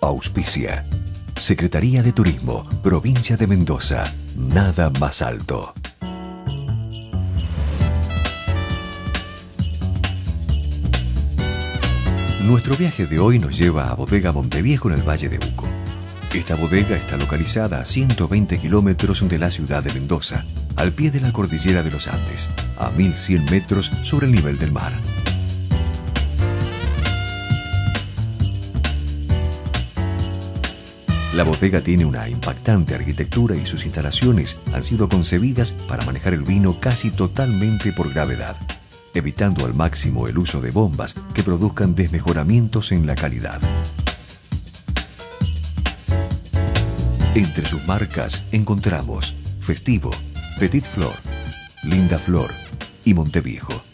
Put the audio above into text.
Auspicia Secretaría de Turismo, Provincia de Mendoza. Nada más alto. Nuestro viaje de hoy nos lleva a Bodega Monteviejo en el Valle de Uco. Esta bodega está localizada a 120 kilómetros de la ciudad de Mendoza, al pie de la cordillera de los Andes, a 1100 metros sobre el nivel del mar. La bodega tiene una impactante arquitectura y sus instalaciones han sido concebidas para manejar el vino casi totalmente por gravedad, evitando al máximo el uso de bombas que produzcan desmejoramientos en la calidad. Entre sus marcas encontramos Festivo, Petit Flor, Linda Flor y Monteviejo.